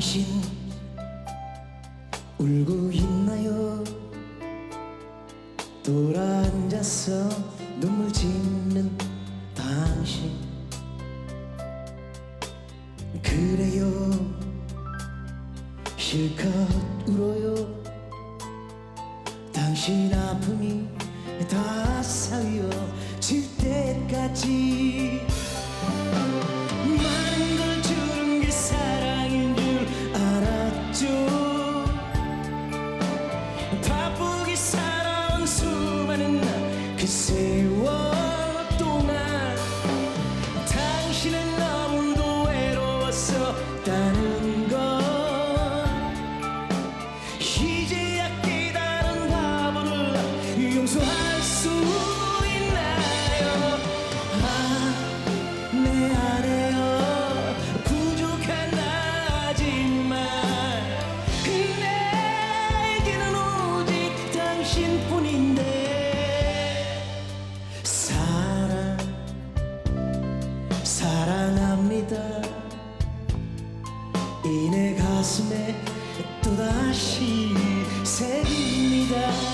당신 울고 있나요? 돌아앉아서 눈물 짓는 당신. 그래요, 실컷 울어요. 당신 아픔이 다 사여질 때까지. 많은 걸 주는 게 사랑인 줄 알았죠. 바쁘게 살아온 수많은 그 세월 동안 당신은 너무도 외로웠었다는 걸 이제야 깨달은 바보를 용서할 수 있나요? 아, 내 안에요 부족한 나지만 내게는 오직 당신뿐인데. 사랑합니다. 이 내 가슴에 또다시 새깁니다.